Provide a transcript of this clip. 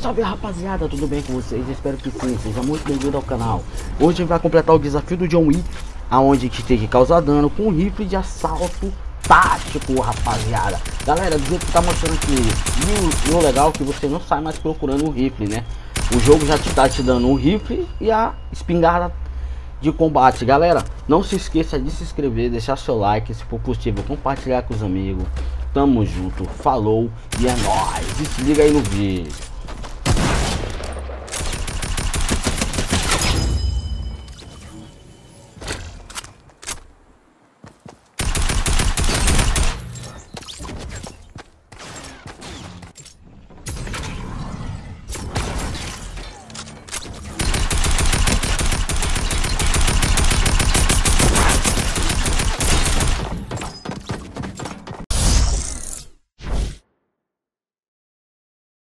salve rapaziada, tudo bem com vocês? Espero que sim, seja muito bem-vindo ao canal. Hoje a gente vai completar o desafio do John Wick, aonde a gente tem que causar dano com um rifle de assalto tático, rapaziada. Galera, do jeito que tá mostrando aqui, e o legal é que você não sai mais procurando um rifle, né? O jogo já tá te dando um rifle e a espingarda de combate. Galera, não se esqueça de se inscrever, deixar seu like, se for possível compartilhar com os amigos. Tamo junto, falou e é nóis, e se liga aí no vídeo.